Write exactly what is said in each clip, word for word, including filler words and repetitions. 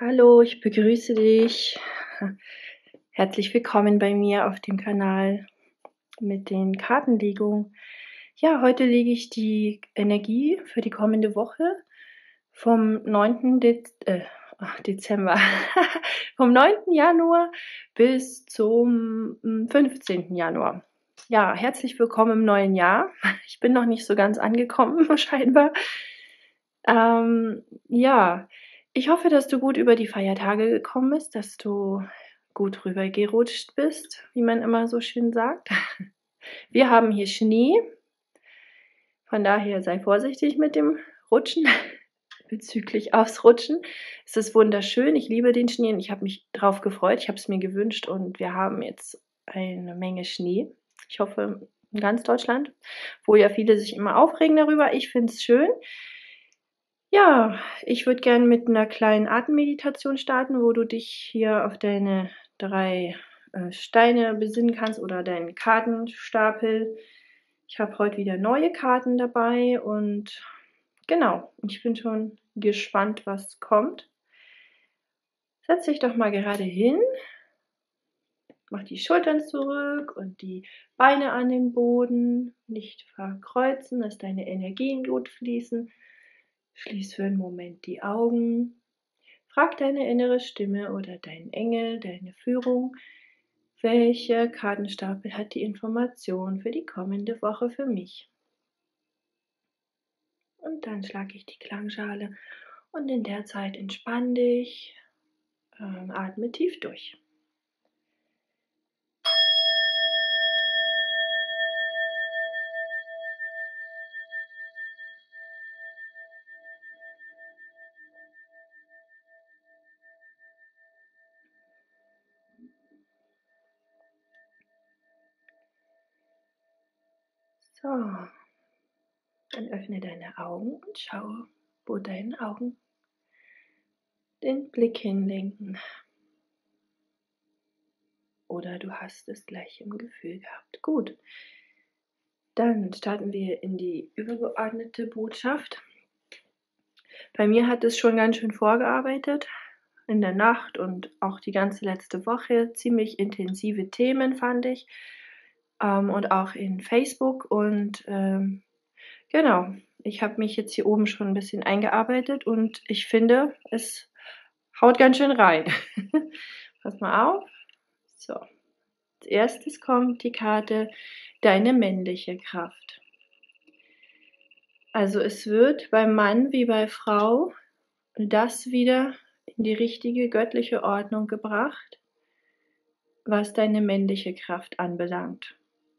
Hallo, ich begrüße dich. Herzlich willkommen bei mir auf dem Kanal mit den Kartenlegungen. Ja, heute lege ich die Energie für die kommende Woche vom neunten Dez äh, ach, Dezember, vom neunten Januar bis zum hm, fünfzehnten Januar. Ja, herzlich willkommen im neuen Jahr. Ich bin noch nicht so ganz angekommen, scheinbar. Ähm, ja, ich hoffe, dass du gut über die Feiertage gekommen bist, dass du gut rübergerutscht bist, wie man immer so schön sagt. Wir haben hier Schnee, von daher sei vorsichtig mit dem Rutschen, bezüglich Ausrutschen. Es ist wunderschön, ich liebe den Schnee und ich habe mich drauf gefreut. Ich habe es mir gewünscht und wir haben jetzt eine Menge Schnee. Ich hoffe, in ganz Deutschland, wo ja viele sich immer aufregen darüber. Ich finde es schön. Ja, ich würde gern mit 'ner kleinen Atemmeditation starten, wo du dich hier auf deine drei, äh, Steine besinnen kannst oder deinen Kartenstapel. Ich habe heute wieder neue Karten dabei und genau, ich bin schon gespannt, was kommt. Setz dich doch mal gerade hin. Mach die Schultern zurück und die Beine an den Boden, nicht verkreuzen, dass deine Energien gut fließen. Schließ für 'n Moment die Augen. Frag deine innere Stimme oder deinen Engel, deine Führung, welcher Kartenstapel hat die Information für die kommende Woche für mich? Und dann schlage ich die Klangschale und in der Zeit entspann dich, ähm, atme tief durch. So, dann öffne deine Augen und schaue, wo deine Augen den Blick hinlenken. Oder du hast es gleich im Gefühl gehabt. Gut, dann starten wir in die übergeordnete Botschaft. Bei mir hat es schon ganz schön vorgearbeitet in der Nacht und auch die ganze letzte Woche. Ziemlich intensive Themen, fand ich, ähm, und auch in Facebook und, ähm, genau, ich habe mich jetzt hier oben schon 'n bisschen eingearbeitet und ich finde, es haut ganz schön rein. Pass mal auf. So, als Erstes kommt die Karte Deine männliche Kraft. Also, es wird beim Mann wie bei Frau das wieder in die richtige göttliche Ordnung gebracht, was deine männliche Kraft anbelangt.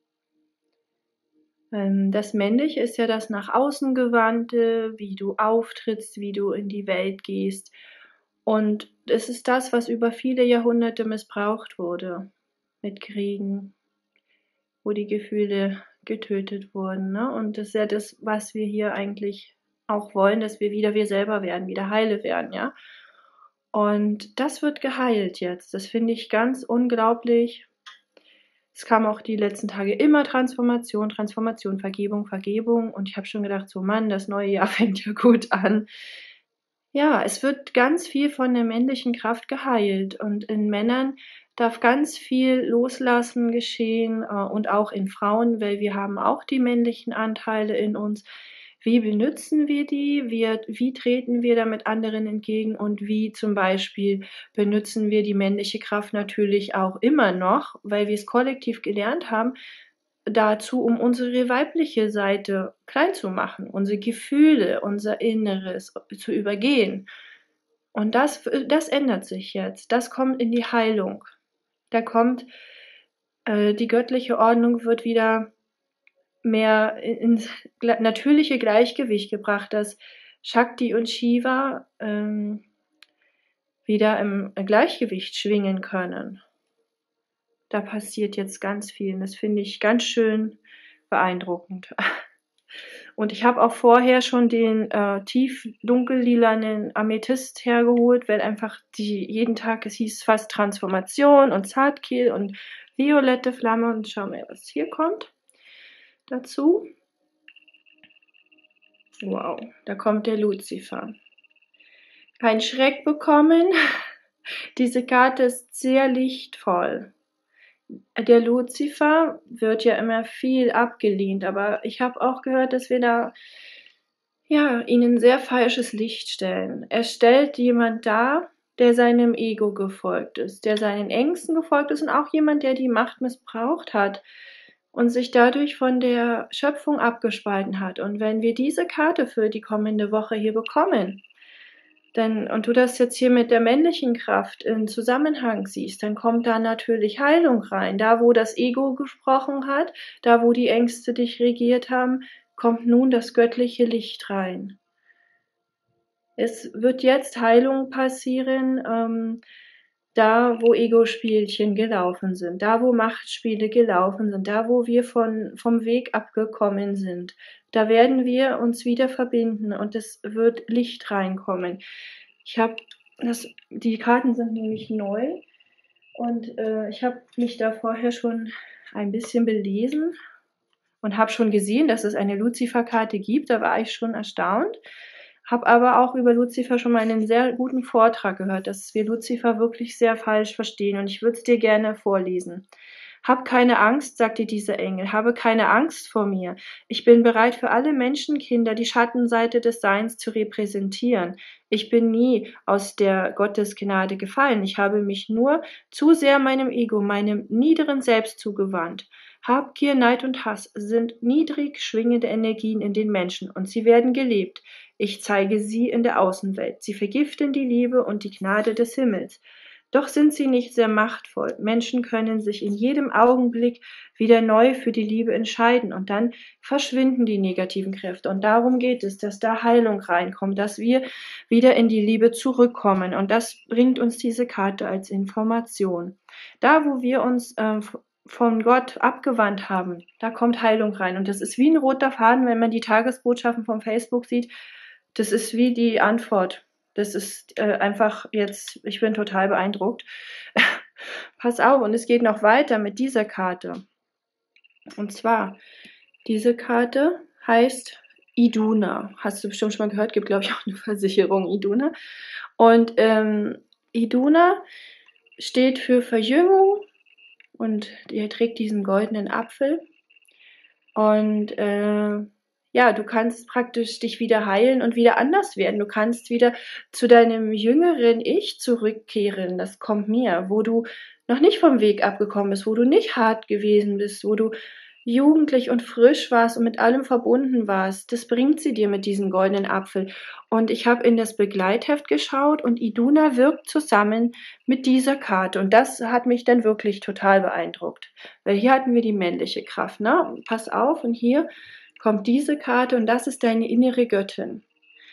Ähm, das Männliche ist ja das nach außen gewandte, wie du auftrittst, wie du in die Welt gehst. Und es ist das, was über viele Jahrhunderte missbraucht wurde mit Kriegen, wo die Gefühle getötet wurden, ne? Und das ist ja das, was wir hier eigentlich auch wollen, dass wir wieder wir selber werden, wieder heile werden, ja? Und das wird geheilt jetzt. Das finde ich ganz unglaublich. Es kam auch die letzten Tage immer Transformation, Transformation, Vergebung, Vergebung und ich habe schon gedacht: „So Mann, das neue Jahr fängt ja gut an.“ Ja, es wird ganz viel von der männlichen Kraft geheilt und in Männern darf ganz viel Loslassen geschehen, äh, und auch in Frauen, weil wir haben auch die männlichen Anteile in uns. Wie benützen wir die? Wir wie treten wir damit anderen entgegen und wie zum Beispiel benützen wir die männliche Kraft natürlich auch immer noch, weil wir's kollektiv gelernt haben, dazu, um unsere weibliche Seite klein zu machen, unsere Gefühle, unser Inneres zu übergehen. Und das w das ändert sich jetzt. Das kommt in die Heilung. Da kommt äh, die göttliche Ordnung wird wieder mehr i ins gl natürliche Gleichgewicht gebracht, dass Shakti und Shiva, ähm, wieder im Gleichgewicht schwingen können. Da passiert jetzt ganz viel und das finde ich ganz schön beeindruckend. Und ich habe auch vorher schon den, äh, tief dunkellilanen Amethyst hergeholt, weil einfach die jeden Tag es hieß fast Transformation und Zartkiel und violette Flamme und schau mal, was hier kommt dazu. Wow, da kommt der Luzifer. keinen Schreck bekommen. Diese Karte ist sehr lichtvoll. Der Luzifer wird ja immer viel abgelehnt, aber ich habe auch gehört, dass wir da ja, ihnen sehr falsches Licht stellen. Er stellt jemand dar, der seinem Ego gefolgt ist, der seinen Ängsten gefolgt ist und auch jemand, der die Macht missbraucht hat und sich dadurch von der Schöpfung abgespalten hat. Und wenn wir diese Karte für die kommende Woche hier bekommen, dann, und du das jetzt hier mit der männlichen Kraft in Zusammenhang siehst, dann kommt da natürlich Heilung rein. Da, wo das Ego gesprochen hat, da, wo die Ängste dich regiert haben, kommt nun das göttliche Licht rein. Es wird jetzt Heilung passieren, ähm, da, wo Ego-Spielchen gelaufen sind, da, wo Machtspiele gelaufen sind, da, wo wir von, vom Weg abgekommen sind. Da werden wir uns wieder verbinden und es wird Licht reinkommen. Ich habe das, die Karten sind nämlich neu und äh, ich habe mich da vorher schon ein bisschen belesen und habe schon gesehen, dass es eine Luzifer-Karte gibt. Da war ich schon erstaunt. Habe aber auch über Luzifer schon mal einen sehr guten Vortrag gehört, dass wir Luzifer wirklich sehr falsch verstehen. Und ich würde es dir gerne vorlesen. Hab keine Angst, sagt dir dieser Engel, habe keine Angst vor mir. Ich bin bereit für alle Menschenkinder die Schattenseite des Seins zu repräsentieren. Ich bin nie aus der Gottesgnade gefallen. Ich habe mich nur zu sehr meinem Ego, meinem niederen Selbst zugewandt. Habgier, Neid und Hass sind niedrig schwingende Energien in den Menschen und sie werden gelebt. Ich zeige sie in der Außenwelt. Sie vergiften die Liebe und die Gnade des Himmels. Doch sind sie nicht sehr machtvoll. Menschen können sich in jedem Augenblick wieder neu für die Liebe entscheiden und dann verschwinden die negativen Kräfte. Und darum geht es, dass da Heilung reinkommt, dass wir wieder in die Liebe zurückkommen. Und das bringt uns diese Karte als Information. Da, wo wir uns äh, von Gott abgewandt haben, da kommt Heilung rein. Und das ist wie ein roter Faden, wenn man die Tagesbotschaften von Facebook sieht. Das ist wie die Antwort. Das ist äh, einfach jetzt, ich bin total beeindruckt. Pass auf, und es geht noch weiter mit dieser Karte. Und zwar, diese Karte heißt Iduna. Hast du bestimmt schon mal gehört, gibt glaube ich auch eine Versicherung Iduna. Und ähm, Iduna steht für Verjüngung und er trägt diesen goldenen Apfel. Und äh, ja, du kannst praktisch dich wieder heilen und wieder anders werden. Du kannst wieder zu deinem jüngeren Ich zurückkehren. Das kommt mir, wo du noch nicht vom Weg abgekommen bist, wo du nicht hart gewesen bist, wo du jugendlich und frisch warst und mit allem verbunden warst. Das bringt sie dir mit diesem goldenen Apfel. Und ich habe in das Begleitheft geschaut und Iduna wirkt zusammen mit dieser Karte. Und das hat mich dann wirklich total beeindruckt. Weil hier hatten wir die männliche Kraft. Ne? Pass auf, und hier kommt diese Karte und das ist deine innere Göttin.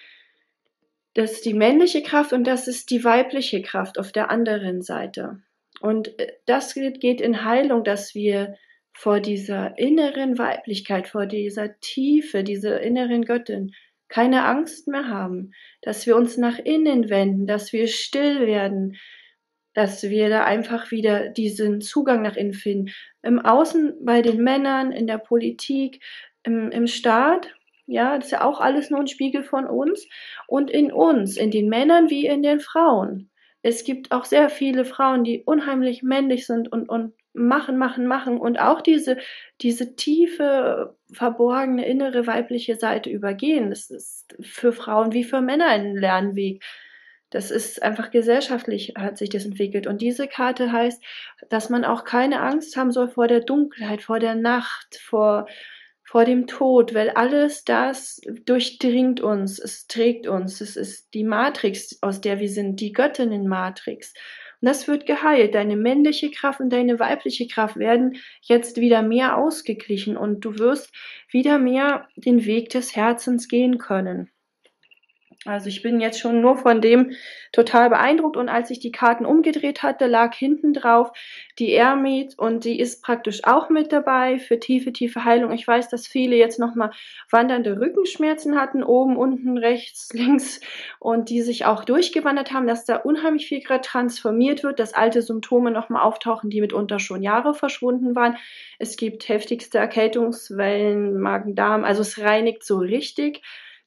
Das ist die männliche Kraft und das ist die weibliche Kraft auf der anderen Seite. Und das geht in Heilung, dass wir vor dieser inneren Weiblichkeit, vor dieser Tiefe, dieser inneren Göttin keine Angst mehr haben, dass wir uns nach innen wenden, dass wir still werden, dass wir da einfach wieder diesen Zugang nach innen finden. Im Außen, bei den Männern, in der Politik, im, im Staat, ja, das ist ja auch alles nur ein Spiegel von uns und in uns, in den Männern wie in den Frauen. Es gibt auch sehr viele Frauen, die unheimlich männlich sind und, und machen, machen, machen und auch diese, diese tiefe, verborgene, innere weibliche Seite übergehen. Das ist für Frauen wie für Männer ein Lernweg. Das ist einfach gesellschaftlich, hat sich das entwickelt. Und diese Karte heißt, dass man auch keine Angst haben soll vor der Dunkelheit, vor der Nacht, vor, vor dem Tod, weil alles das durchdringt uns, es trägt uns, es ist die Matrix, aus der wir sind, die Göttinnen-Matrix. Und das wird geheilt. Deine männliche Kraft und deine weibliche Kraft werden jetzt wieder mehr ausgeglichen und du wirst wieder mehr den Weg des Herzens gehen können. Also ich bin jetzt schon nur von dem total beeindruckt und als ich die Karten umgedreht hatte, lag hinten drauf die Ermit und die ist praktisch auch mit dabei für tiefe, tiefe Heilung. Ich weiß, dass viele jetzt nochmal wandernde Rückenschmerzen hatten, oben, unten, rechts, links und die sich auch durchgewandert haben, dass da unheimlich viel gerade transformiert wird, dass alte Symptome nochmal auftauchen, die mitunter schon Jahre verschwunden waren. Es gibt heftigste Erkältungswellen, Magen-Darm, also es reinigt so richtig.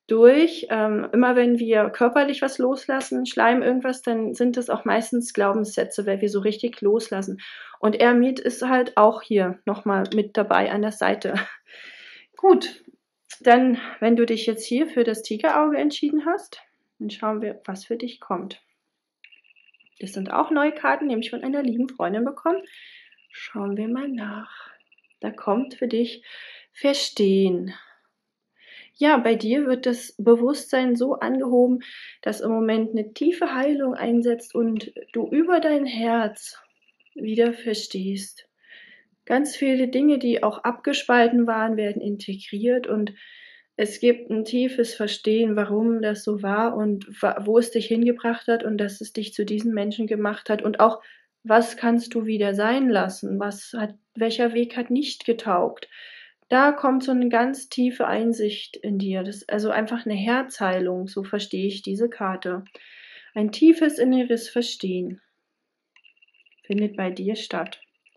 durch. Ähm, immer wenn wir körperlich was loslassen, Schleim, irgendwas, dann sind das auch meistens Glaubenssätze, weil wir so richtig loslassen. Und Ermit ist halt auch hier nochmal mit dabei an der Seite. Gut, dann, wenn du dich jetzt hier für das Tigerauge entschieden hast, dann schauen wir, was für dich kommt. Das sind auch neue Karten, die habe ich von einer lieben Freundin bekommen. Schauen wir mal nach. Da kommt für dich Verstehen. Ja, bei dir wird das Bewusstsein so angehoben, dass im Moment eine tiefe Heilung einsetzt und du über dein Herz wieder verstehst. Ganz viele Dinge, die auch abgespalten waren, werden integriert und es gibt ein tiefes Verstehen, warum das so war und wo es dich hingebracht hat und dass es dich zu diesem Menschen gemacht hat und auch, was kannst du wieder sein lassen? Was hat, welcher Weg hat nicht getaugt? Da kommt so eine ganz tiefe Einsicht in dir. Das ist also einfach eine Herzheilung, so verstehe ich diese Karte. Ein tiefes inneres Verstehen findet bei dir statt.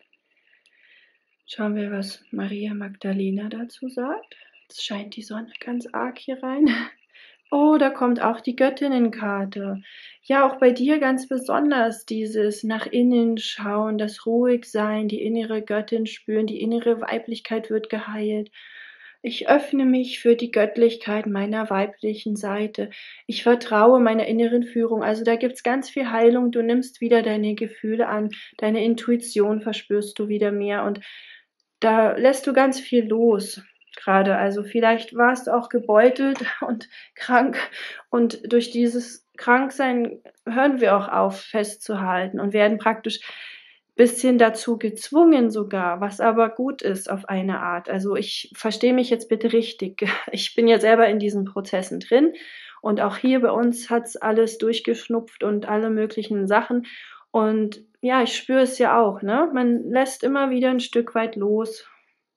Schauen wir, was Maria Magdalena dazu sagt. Jetzt scheint die Sonne ganz arg hier rein. Oh, da kommt auch die Göttinnenkarte. Ja, auch bei dir ganz besonders dieses nach innen schauen, das Ruhigsein, die innere Göttin spüren, die innere Weiblichkeit wird geheilt. Ich öffne mich für die Göttlichkeit meiner weiblichen Seite. Ich vertraue meiner inneren Führung. Also da gibt's ganz viel Heilung. Du nimmst wieder deine Gefühle an, deine Intuition verspürst du wieder mehr und da lässt du ganz viel los gerade. Also vielleicht warst du auch gebeutelt und krank und durch dieses Kranksein hören wir auch auf, festzuhalten und werden praktisch bisschen dazu gezwungen sogar, was aber gut ist auf eine Art. Also ich verstehe mich jetzt bitte richtig. Ich bin ja selber in diesen Prozessen drin und auch hier bei uns hat's alles durchgeschnupft und alle möglichen Sachen. Und ja, ich spüre es ja auch, ne? Man lässt immer wieder ein Stück weit los.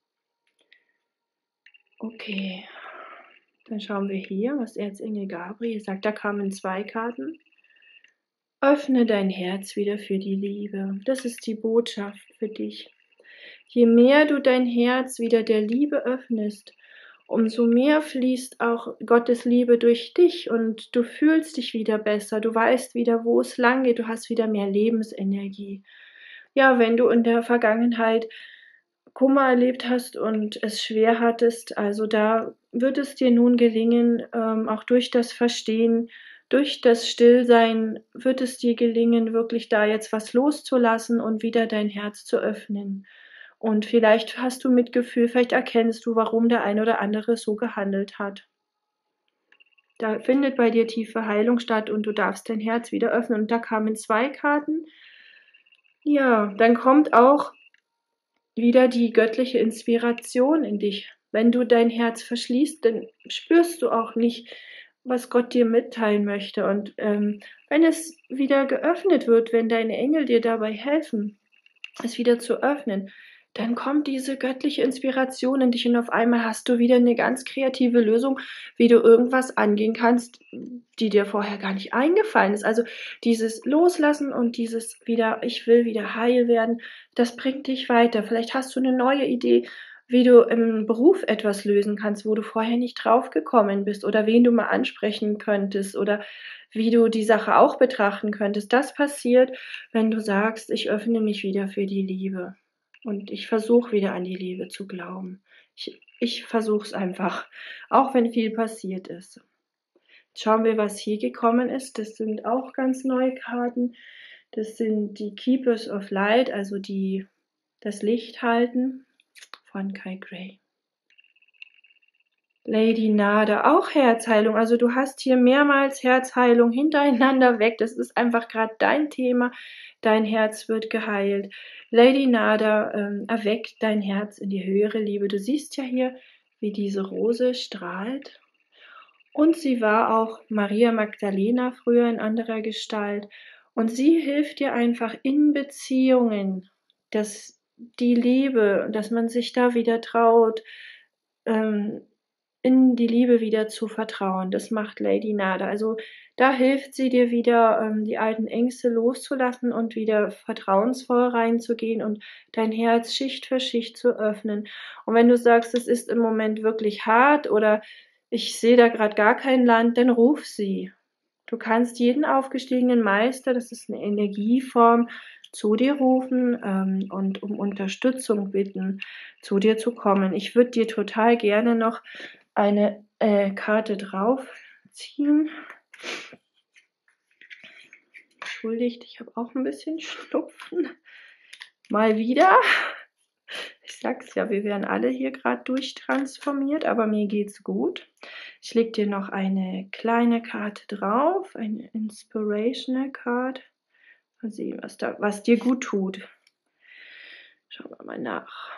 Okay, dann schauen wir hier, was Erzengel Gabriel sagt. Da kamen zwei Karten. Öffne dein Herz wieder für die Liebe. Das ist die Botschaft für dich. Je mehr du dein Herz wieder der Liebe öffnest, umso mehr fließt auch Gottes Liebe durch dich und du fühlst dich wieder besser. Du weißt wieder, wo es lang geht. Du hast wieder mehr Lebensenergie. Ja, wenn du in der Vergangenheit Kummer erlebt hast und es schwer hattest, also da wird es dir nun gelingen, ähm, auch durch das Verstehen, durch das Stillsein wird es dir gelingen, wirklich da jetzt was loszulassen und wieder dein Herz zu öffnen. Und vielleicht hast du Mitgefühl, vielleicht erkennst du, warum der ein oder andere so gehandelt hat. Da findet bei dir tiefe Heilung statt und du darfst dein Herz wieder öffnen. Und da kamen zwei Karten. Ja, dann kommt auch wieder die göttliche Inspiration in dich. Wenn du dein Herz verschließt, dann spürst du auch nicht, was Gott dir mitteilen möchte. Und ähm, wenn es wieder geöffnet wird, wenn deine Engel dir dabei helfen, es wieder zu öffnen, dann kommt diese göttliche Inspiration in dich und auf einmal hast du wieder eine ganz kreative Lösung, wie du irgendwas angehen kannst, die dir vorher gar nicht eingefallen ist. Also dieses Loslassen und dieses wieder, ich will wieder heil werden, das bringt dich weiter. Vielleicht hast du eine neue Idee, wie du im Beruf etwas lösen kannst, wo du vorher nicht drauf gekommen bist oder wen du mal ansprechen könntest oder wie du die Sache auch betrachten könntest. Das passiert, wenn du sagst, ich öffne mich wieder für die Liebe und ich versuche wieder an die Liebe zu glauben. Ich, ich versuche es einfach, auch wenn viel passiert ist. Schauen wir, was hier gekommen ist. Das sind auch ganz neue Karten. Das sind die Keepers of Light, also die das Licht halten von Kai Gray. Lady Nada, auch Herzheilung. Also du hast hier mehrmals Herzheilung hintereinander weg. Das ist einfach gerade dein Thema. Dein Herz wird geheilt. Lady Nada ähm, erweckt dein Herz in die höhere Liebe. Du siehst ja hier, wie diese Rose strahlt. Und sie war auch Maria Magdalena früher in anderer Gestalt. Und sie hilft dir einfach in Beziehungen, dass die Liebe, dass man sich da wieder traut, ähm, in die Liebe wieder zu vertrauen. Das macht Lady Nada. Also da hilft sie dir wieder, ähm, die alten Ängste loszulassen und wieder vertrauensvoll reinzugehen und dein Herz Schicht für Schicht zu öffnen. Und wenn du sagst, es ist im Moment wirklich hart oder ich sehe da gerade gar kein Land, dann ruf sie. Du kannst jeden aufgestiegenen Meister, das ist eine Energieform, zu dir rufen ähm, und um Unterstützung bitten, zu dir zu kommen. Ich würde dir total gerne noch eine äh, Karte draufziehen. Entschuldigt, ich habe auch ein bisschen Schnupfen. Mal wieder. Ich sag's ja, wir werden alle hier gerade durchtransformiert, aber mir geht's gut. Ich leg dir noch eine kleine Karte drauf, eine Inspirational Card. Mal sehen, was, da, was dir gut tut. Schauen wir mal nach.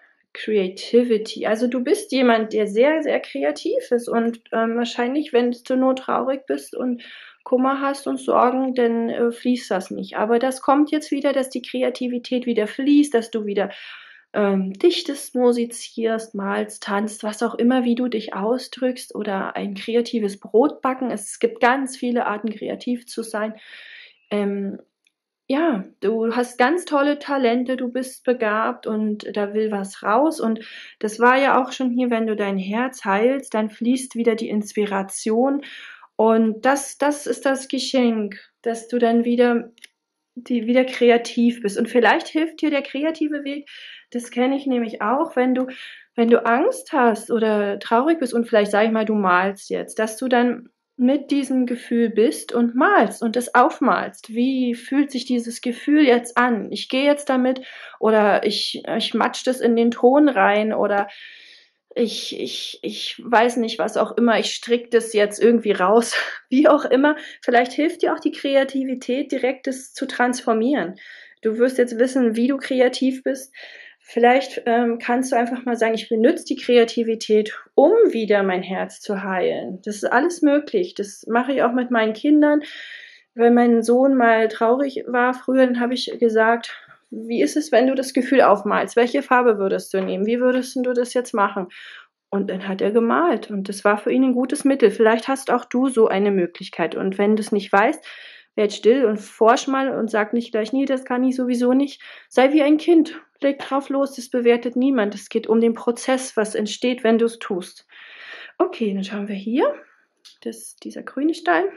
Creativity. Also du bist jemand, der sehr, sehr kreativ ist und ähm, wahrscheinlich, wenn du nur traurig bist und Kummer hast und Sorgen, dann äh, fließt das nicht. Aber das kommt jetzt wieder, dass die Kreativität wieder fließt, dass du wieder ähm, dichtest, musizierst, malst, tanzt, was auch immer, wie du dich ausdrückst oder ein kreatives Brot backen. Es gibt ganz viele Arten, kreativ zu sein. Ähm, ja, du hast ganz tolle Talente, du bist begabt und da will was raus. Und das war ja auch schon hier, wenn du dein Herz heilst, dann fließt wieder die Inspiration. Und das, das ist das Geschenk, dass du dann wieder, die, wieder kreativ bist. Und vielleicht hilft dir der kreative Weg, das kenne ich nämlich auch, wenn du, wenn du Angst hast oder traurig bist und vielleicht, sage ich mal, du malst jetzt, dass du dann mit diesem Gefühl bist und malst und das aufmalst. Wie fühlt sich dieses Gefühl jetzt an? Ich gehe jetzt damit oder ich, ich matsch das in den Ton rein oder ich, ich, ich weiß nicht, was auch immer, ich stricke das jetzt irgendwie raus, wie auch immer. Vielleicht hilft dir auch die Kreativität, direkt das zu transformieren. Du wirst jetzt wissen, wie du kreativ bist. Vielleicht ähm, kannst du einfach mal sagen, ich benutze die Kreativität, um wieder mein Herz zu heilen. Das ist alles möglich. Das mache ich auch mit meinen Kindern. Wenn mein Sohn mal traurig war früher, dann habe ich gesagt, wie ist es, wenn du das Gefühl aufmalst? Welche Farbe würdest du nehmen? Wie würdest du das jetzt machen? Und dann hat er gemalt und das war für ihn ein gutes Mittel. Vielleicht hast auch du so eine Möglichkeit. Und wenn du es nicht weißt, werd still und forsch mal und sag nicht gleich, nee, das kann ich sowieso nicht. Sei wie ein Kind. Leg drauf los, das bewertet niemand. Es geht um den Prozess, was entsteht, wenn du es tust. Okay, dann schauen wir hier. Das, dieser grüne Stein.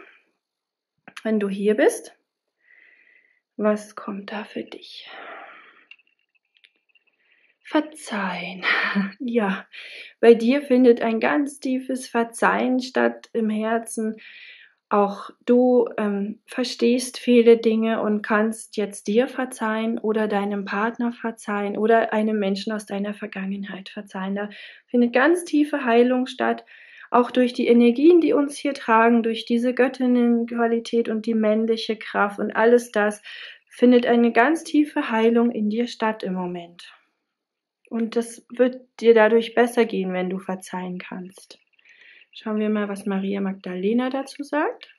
Wenn du hier bist, was kommt da für dich? Verzeihen. Ja, bei dir findet ein ganz tiefes Verzeihen statt im Herzen. Auch du ähm, verstehst viele Dinge und kannst jetzt dir verzeihen oder deinem Partner verzeihen oder einem Menschen aus deiner Vergangenheit verzeihen. Da findet ganz tiefe Heilung statt, auch durch die Energien, die uns hier tragen, durch diese Göttinnenqualität und die männliche Kraft und alles das findet eine ganz tiefe Heilung in dir statt im Moment. Und das wird dir dadurch besser gehen, wenn du verzeihen kannst. Schauen wir mal, was Maria Magdalena dazu sagt.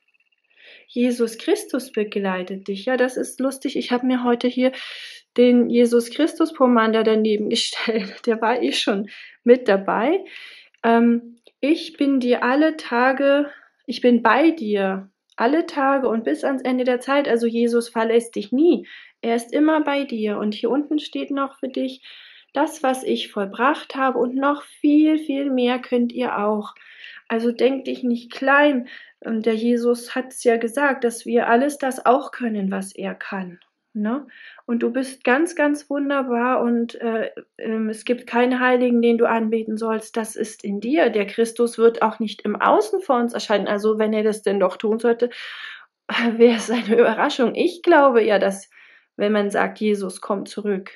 Jesus Christus begleitet dich. Ja, das ist lustig. Ich habe mir heute hier den Jesus Christus Pomander daneben gestellt. Der war eh schon mit dabei. Ähm, ich bin dir alle Tage, ich bin bei dir alle Tage und bis ans Ende der Zeit. Also Jesus verlässt dich nie. Er ist immer bei dir. Und hier unten steht noch für dich, das, was ich vollbracht habe und noch viel, viel mehr könnt ihr auch. Also denk dich nicht klein. Und der Jesus hat es ja gesagt, dass wir alles das auch können, was er kann. Ne? Und du bist ganz, ganz wunderbar und äh, ähm, es gibt keinen Heiligen, den du anbeten sollst. Das ist in dir. Der Christus wird auch nicht im Außen vor uns erscheinen. Also wenn er das denn doch tun sollte, wäre es eine Überraschung. Ich glaube ja, dass wenn man sagt, Jesus kommt zurück,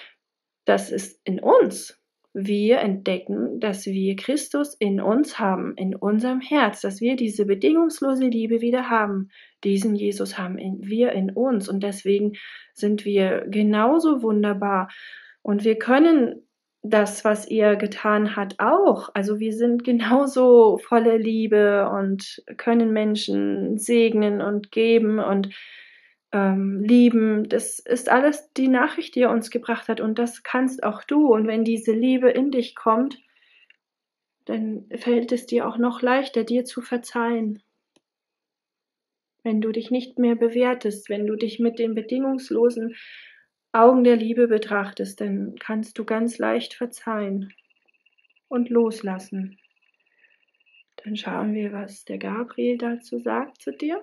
das ist in uns. Wir entdecken, dass wir Christus in uns haben, in unserem Herz, dass wir diese bedingungslose Liebe wieder haben. Diesen Jesus haben wir in uns und deswegen sind wir genauso wunderbar. Und wir können das, was er getan hat, auch. Also wir sind genauso voller Liebe und können Menschen segnen und geben und ähm, lieben. Das ist alles die Nachricht, die er uns gebracht hat und das kannst auch du. Und wenn diese Liebe in dich kommt, dann fällt es dir auch noch leichter, dir zu verzeihen. Wenn du dich nicht mehr bewertest, wenn du dich mit den bedingungslosen Augen der Liebe betrachtest, dann kannst du ganz leicht verzeihen und loslassen. Dann schauen wir, was der Gabriel dazu sagt zu dir.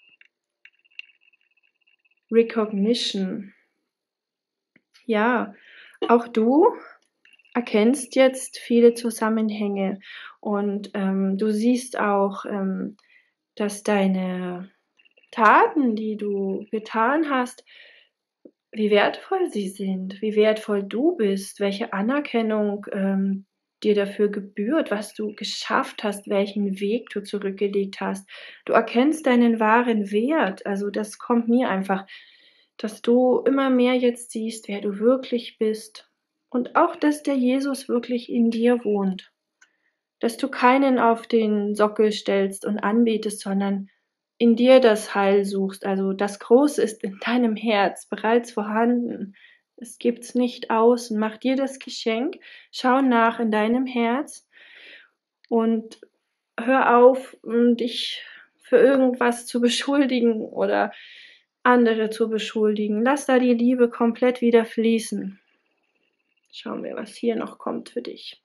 Recognition. Ja, auch du erkennst jetzt viele Zusammenhänge und ähm, du siehst auch, ähm, dass deine Taten, die du getan hast, wie wertvoll sie sind, wie wertvoll du bist, welche Anerkennung ähm, dir dafür gebührt, was du geschafft hast, welchen Weg du zurückgelegt hast. Du erkennst deinen wahren Wert. Also das kommt mir einfach, dass du immer mehr jetzt siehst, wer du wirklich bist. Und auch, dass der Jesus wirklich in dir wohnt. Dass du keinen auf den Sockel stellst und anbetest, sondern in dir das Heil suchst. Also das Große ist in deinem Herz bereits vorhanden. Es gibt's nicht außen. Mach dir das Geschenk, schau nach in deinem Herz und hör auf, dich für irgendwas zu beschuldigen oder andere zu beschuldigen. Lass da die Liebe komplett wieder fließen. Schauen wir, was hier noch kommt für dich.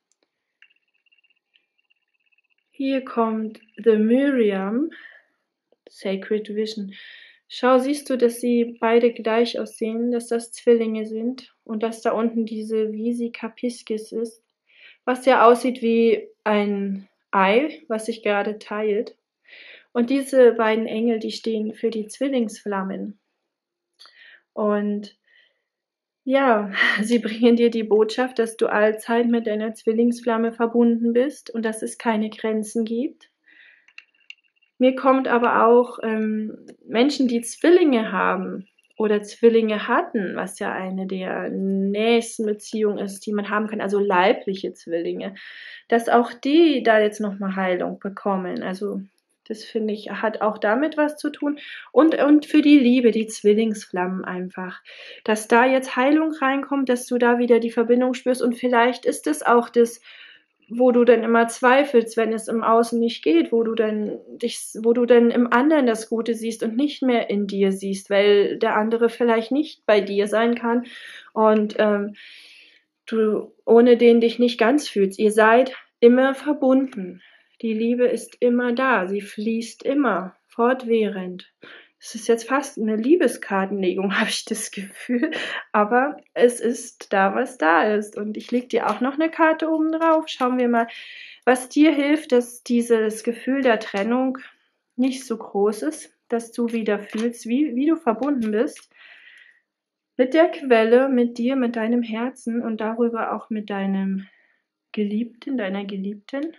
Hier kommt The Miriam, Sacred Vision. Schau, siehst du, dass sie beide gleich aussehen, dass das Zwillinge sind und dass da unten diese Vesica Piscis ist, was ja aussieht wie ein Ei, was sich gerade teilt. Und diese beiden Engel, die stehen für die Zwillingsflammen. Und ja, sie bringen dir die Botschaft, dass du allzeit mit deiner Zwillingsflamme verbunden bist und dass es keine Grenzen gibt. Mir kommt aber auch ähm, Menschen, die Zwillinge haben oder Zwillinge hatten, was ja eine der nächsten Beziehungen ist, die man haben kann, also leibliche Zwillinge, dass auch die da jetzt nochmal Heilung bekommen. Also das finde ich, hat auch damit was zu tun. Und, und für die Liebe, die Zwillingsflammen einfach. Dass da jetzt Heilung reinkommt, dass du da wieder die Verbindung spürst. Und vielleicht ist es auch das, wo du dann immer zweifelst, wenn es im Außen nicht geht, wo du dann dich, wo du dann im anderen das Gute siehst und nicht mehr in dir siehst, weil der andere vielleicht nicht bei dir sein kann und ähm, du ohne den dich nicht ganz fühlst. Ihr seid immer verbunden. Die Liebe ist immer da, sie fließt immer, fortwährend. Es ist jetzt fast eine Liebeskartenlegung, habe ich das Gefühl. Aber es ist da, was da ist. Und ich lege dir auch noch eine Karte oben drauf. Schauen wir mal, was dir hilft, dass dieses Gefühl der Trennung nicht so groß ist, dass du wieder fühlst, wie, wie du verbunden bist mit der Quelle, mit dir, mit deinem Herzen und darüber auch mit deinem Geliebten, deiner Geliebten.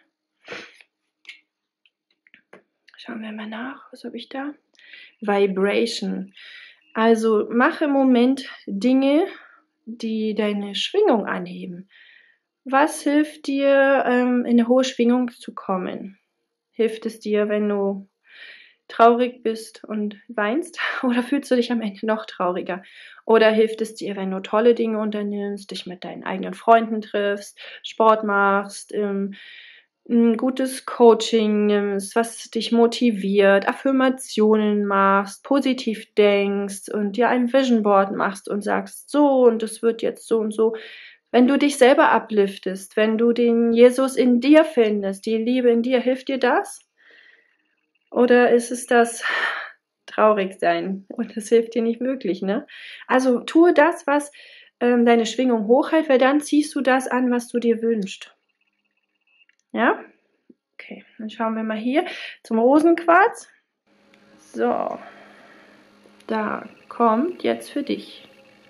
Schauen wir mal nach, was habe ich da? Vibration. Also mach im Moment Dinge, die deine Schwingung anheben. Was hilft dir, ähm, in eine hohe Schwingung zu kommen? Hilft es dir, wenn du traurig bist und weinst? Oder fühlst du dich am Ende noch trauriger? Oder hilft es dir, wenn du tolle Dinge unternimmst, dich mit deinen eigenen Freunden triffst, Sport machst, ähm, ein gutes Coaching nimmst, was dich motiviert, Affirmationen machst, positiv denkst und dir ein Vision Board machst und sagst, so und es wird jetzt so und so. Wenn du dich selber upliftest, wenn du den Jesus in dir findest, die Liebe in dir, hilft dir das? Oder ist es das Traurigsein? Und das hilft dir nicht wirklich, ne? Also tue das, was ähm, deine Schwingung hochhält, weil dann ziehst du das an, was du dir wünschst. Ja? Okay, dann schauen wir mal hier zum Rosenquarz. So, da kommt jetzt für dich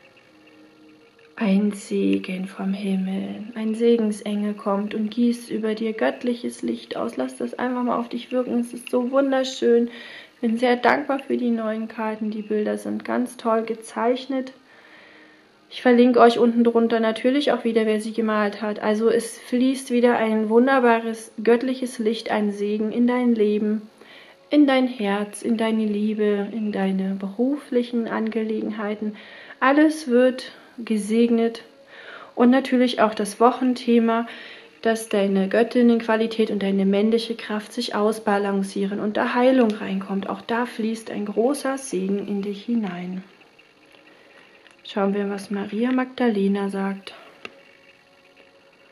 ein Segen vom Himmel. Ein Segensengel kommt und gießt über dir göttliches Licht aus. Lass das einfach mal auf dich wirken. Es ist so wunderschön. Ich bin sehr dankbar für die neuen Karten. Die Bilder sind ganz toll gezeichnet. Ich verlinke euch unten drunter natürlich auch wieder, wer sie gemalt hat. Also es fließt wieder ein wunderbares göttliches Licht, ein Segen in dein Leben, in dein Herz, in deine Liebe, in deine beruflichen Angelegenheiten. Alles wird gesegnet und natürlich auch das Wochenthema, dass deine Göttinnenqualität und deine männliche Kraft sich ausbalancieren und da Heilung reinkommt. Auch da fließt ein großer Segen in dich hinein. Schauen wir, was Maria Magdalena sagt.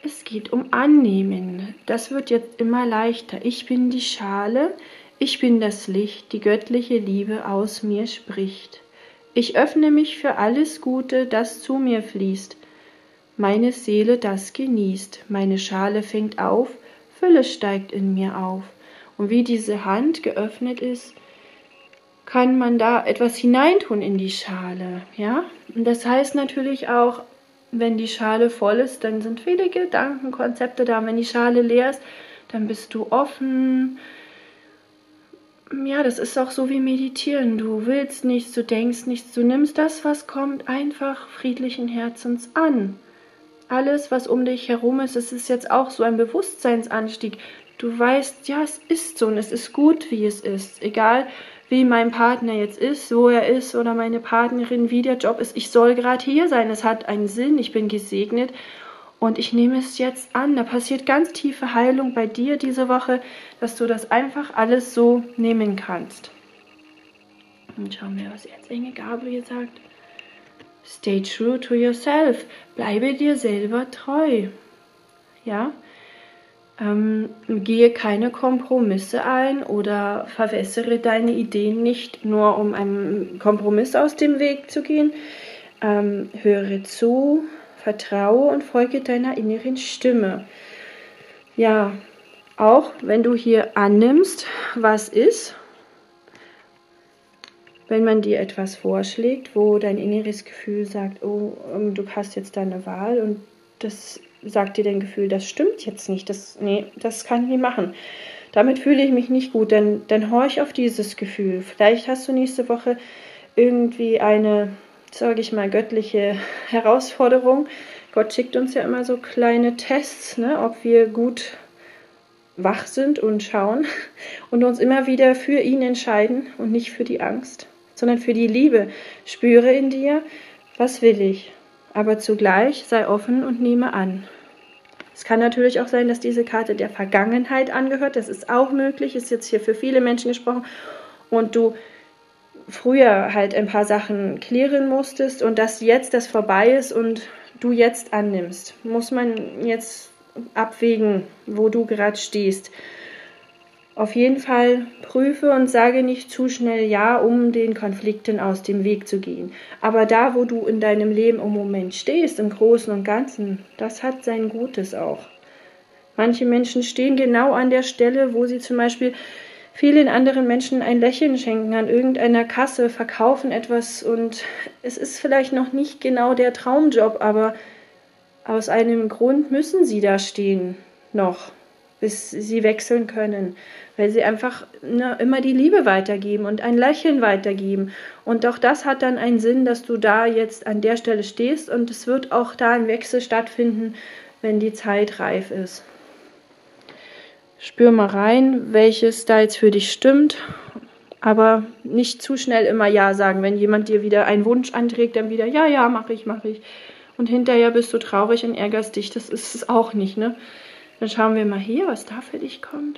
Es geht um Annehmen. Das wird jetzt immer leichter. Ich bin die Schale, ich bin das Licht, die göttliche Liebe aus mir spricht. Ich öffne mich für alles Gute, das zu mir fließt. Meine Seele das genießt. Meine Schale fängt auf, Fülle steigt in mir auf. Und wie diese Hand geöffnet ist, kann man da etwas hineintun in die Schale. Ja? Und das heißt natürlich auch, wenn die Schale voll ist, dann sind viele Gedanken, Konzepte da. Und wenn die Schale leer ist, dann bist du offen. Ja, das ist auch so wie Meditieren. Du willst nichts, du denkst nichts, du nimmst das, was kommt, einfach friedlichen Herzens an. Alles, was um dich herum ist, es ist jetzt auch so ein Bewusstseinsanstieg. Du weißt, ja, es ist so und es ist gut, wie es ist. Egal, wie mein Partner jetzt ist, wo er ist oder meine Partnerin, wie der Job ist. Ich soll gerade hier sein. Es hat einen Sinn. Ich bin gesegnet und ich nehme es jetzt an. Da passiert ganz tiefe Heilung bei dir diese Woche, dass du das einfach alles so nehmen kannst. Und schauen wir, was Erzengel Gabriel sagt. Stay true to yourself. Bleibe dir selber treu. Ja. Ähm, gehe keine Kompromisse ein oder verwässere deine Ideen nicht, nur um einem Kompromiss aus dem Weg zu gehen. Ähm, höre zu, vertraue und folge deiner inneren Stimme. Ja, auch wenn du hier annimmst, was ist, wenn man dir etwas vorschlägt, wo dein inneres Gefühl sagt, oh, du hast jetzt deine Wahl und das sagt dir dein Gefühl, das stimmt jetzt nicht, das, nee, das kann ich nicht machen. Damit fühle ich mich nicht gut, dann, dann horch auf dieses Gefühl. Vielleicht hast du nächste Woche irgendwie eine, sage ich mal, göttliche Herausforderung. Gott schickt uns ja immer so kleine Tests, ne, ob wir gut wach sind und schauen und uns immer wieder für ihn entscheiden und nicht für die Angst, sondern für die Liebe. Spüre in dir, was will ich? Aber zugleich sei offen und nehme an. Es kann natürlich auch sein, dass diese Karte der Vergangenheit angehört. Das ist auch möglich, ist jetzt hier für viele Menschen gesprochen. Und du früher halt ein paar Sachen klären musstest und dass jetzt das vorbei ist und du jetzt annimmst. Muss man jetzt abwägen, wo du gerade stehst. Auf jeden Fall prüfe und sage nicht zu schnell Ja, um den Konflikten aus dem Weg zu gehen. Aber da, wo du in deinem Leben im Moment stehst, im Großen und Ganzen, das hat sein Gutes auch. Manche Menschen stehen genau an der Stelle, wo sie zum Beispiel vielen anderen Menschen ein Lächeln schenken, an irgendeiner Kasse, verkaufen etwas und es ist vielleicht noch nicht genau der Traumjob, aber aus einem Grund müssen sie da stehen noch, bis sie wechseln können, weil sie einfach ne, immer die Liebe weitergeben und ein Lächeln weitergeben. Und auch das hat dann einen Sinn, dass du da jetzt an der Stelle stehst und es wird auch da ein Wechsel stattfinden, wenn die Zeit reif ist. Spür mal rein, welches da jetzt für dich stimmt, aber nicht zu schnell immer Ja sagen. Wenn jemand dir wieder einen Wunsch anträgt, dann wieder Ja, ja, mache ich, mache ich. Und hinterher bist du traurig und ärgerst dich, das ist es auch nicht, ne? Dann schauen wir mal hier, was da für dich kommt.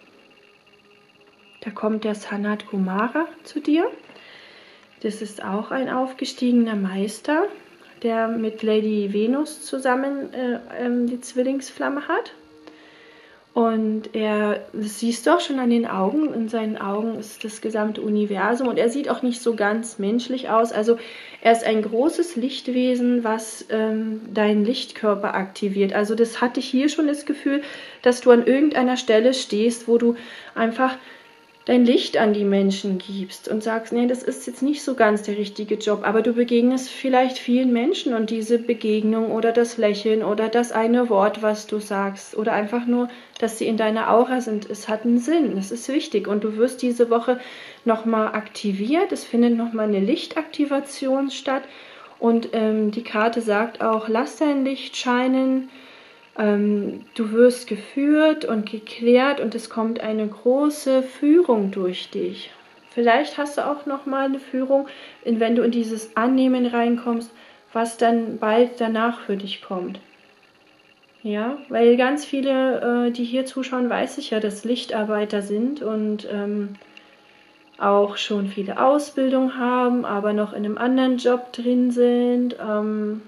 Da kommt der Sanat Kumara zu dir. Das ist auch ein aufgestiegener Meister, der mit Lady Venus zusammen äh, ähm, die Zwillingsflamme hat. Und er, das siehst du auch schon an den Augen, in seinen Augen ist das gesamte Universum und er sieht auch nicht so ganz menschlich aus. Also er ist ein großes Lichtwesen, was ähm, deinen Lichtkörper aktiviert. Also das hatte ich hier schon das Gefühl, dass du an irgendeiner Stelle stehst, wo du einfach dein Licht an die Menschen gibst und sagst, nee, das ist jetzt nicht so ganz der richtige Job, aber du begegnest vielleicht vielen Menschen und diese Begegnung oder das Lächeln oder das eine Wort, was du sagst oder einfach nur, dass sie in deiner Aura sind, es hat einen Sinn, es ist wichtig und du wirst diese Woche nochmal aktiviert, es findet nochmal eine Lichtaktivation statt und ähm, die Karte sagt auch, lass dein Licht scheinen. Du wirst geführt und geklärt und es kommt eine große Führung durch dich. Vielleicht hast du auch noch mal eine Führung, wenn du in dieses Annehmen reinkommst, was dann bald danach für dich kommt. Ja, weil ganz viele, die hier zuschauen, weiß ich ja, dass Lichtarbeiter sind und ähm, auch schon viele Ausbildung haben, aber noch in einem anderen Job drin sind. Ähm,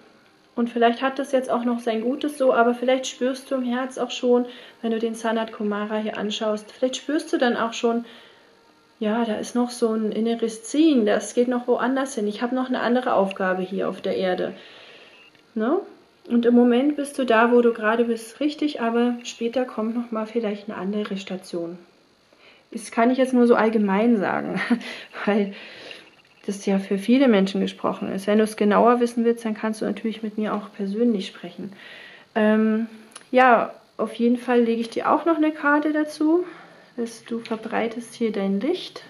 Und vielleicht hat das jetzt auch noch sein Gutes so, aber vielleicht spürst du im Herz auch schon, wenn du den Sanat Kumara hier anschaust, vielleicht spürst du dann auch schon, ja, da ist noch so ein inneres Ziehen, das geht noch woanders hin. Ich habe noch eine andere Aufgabe hier auf der Erde. Ne? Und im Moment bist du da, wo du gerade bist, richtig, aber später kommt noch mal vielleicht eine andere Station. Das kann ich jetzt nur so allgemein sagen, weil das ja für viele Menschen gesprochen ist. Wenn du es genauer wissen willst, dann kannst du natürlich mit mir auch persönlich sprechen. Ähm, ja, auf jeden Fall lege ich dir auch noch eine Karte dazu, dass du verbreitest hier dein Licht.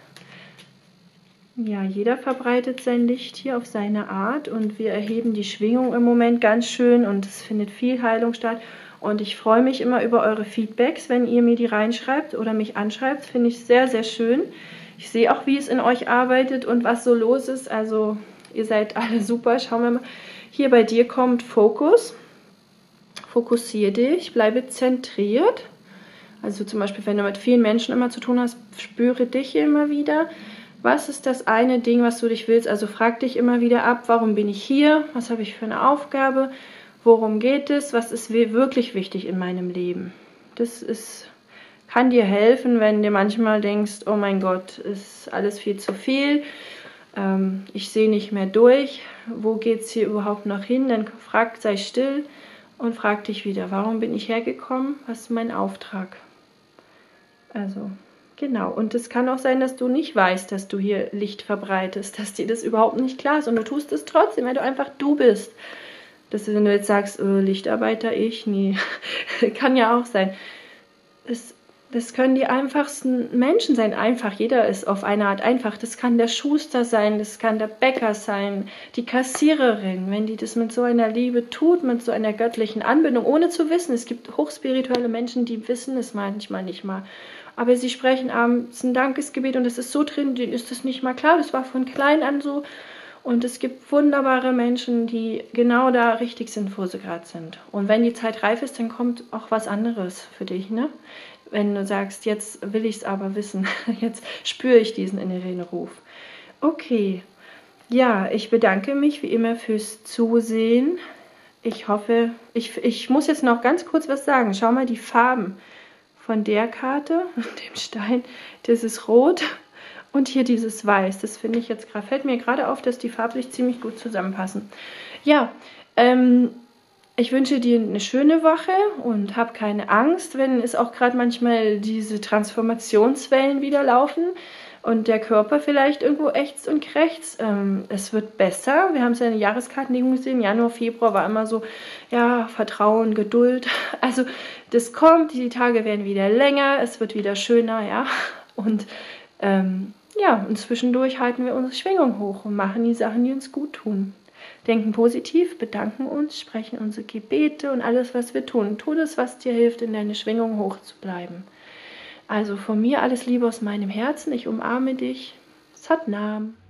Ja, jeder verbreitet sein Licht hier auf seine Art und wir erheben die Schwingung im Moment ganz schön und es findet viel Heilung statt. Und ich freue mich immer über eure Feedbacks, wenn ihr mir die reinschreibt oder mich anschreibt. Finde ich sehr, sehr schön. Ich sehe auch, wie es in euch arbeitet und was so los ist. Also ihr seid alle super. Schauen wir mal. Hier bei dir kommt Fokus. Fokussiere dich, bleibe zentriert. Also zum Beispiel, wenn du mit vielen Menschen immer zu tun hast, spüre dich immer wieder. Was ist das eine Ding, was du dich willst? Also frag dich immer wieder ab, warum bin ich hier? Was habe ich für eine Aufgabe? Worum geht es? Was ist wirklich wichtig in meinem Leben? Das ist, kann dir helfen, wenn du manchmal denkst, oh mein Gott, ist alles viel zu viel. Ähm, ich sehe nicht mehr durch. Wo geht es hier überhaupt noch hin? Dann frag, sei still und frag dich wieder, warum bin ich hergekommen? Was ist mein Auftrag? Also, genau. Und es kann auch sein, dass du nicht weißt, dass du hier Licht verbreitest, dass dir das überhaupt nicht klar ist. Und du tust es trotzdem, weil du einfach du bist. Dass du, wenn du jetzt sagst, äh, Lichtarbeiter, ich, nee, kann ja auch sein. Es, das können die einfachsten Menschen sein, einfach. Jeder ist auf eine Art einfach. Das kann der Schuster sein, das kann der Bäcker sein, die Kassiererin, wenn die das mit so einer Liebe tut, mit so einer göttlichen Anbindung, ohne zu wissen. Es gibt hochspirituelle Menschen, die wissen es manchmal nicht mal. Aber sie sprechen abends ein Dankesgebet und es ist so drin, denen ist das nicht mal klar. Das war von klein an so. Und es gibt wunderbare Menschen, die genau da richtig sind, wo sie gerade sind. Und wenn die Zeit reif ist, dann kommt auch was anderes für dich, ne? Wenn du sagst, jetzt will ich es aber wissen, jetzt spüre ich diesen inneren Ruf. Okay, ja, ich bedanke mich wie immer fürs Zusehen. Ich hoffe, ich, ich muss jetzt noch ganz kurz was sagen. Schau mal die Farben von der Karte, dem Stein, das ist rot. Und hier dieses Weiß, das finde ich jetzt gerade, fällt mir gerade auf, dass die farblich ziemlich gut zusammenpassen. Ja, ähm, ich wünsche dir eine schöne Woche und hab keine Angst, wenn es auch gerade manchmal diese Transformationswellen wieder laufen und der Körper vielleicht irgendwo ächzt und krächzt. Ähm, es wird besser. Wir haben es ja in der Jahreskartenlegung gesehen. Januar, Februar war immer so, ja, Vertrauen, Geduld. Also das kommt, die Tage werden wieder länger, es wird wieder schöner, ja. Und ähm, ja, und zwischendurch halten wir unsere Schwingung hoch und machen die Sachen, die uns gut tun. Denken positiv, bedanken uns, sprechen unsere Gebete und alles, was wir tun. Tu das, was dir hilft, in deine Schwingung hoch zu bleiben. Also von mir alles Liebe aus meinem Herzen. Ich umarme dich. Sat Nam.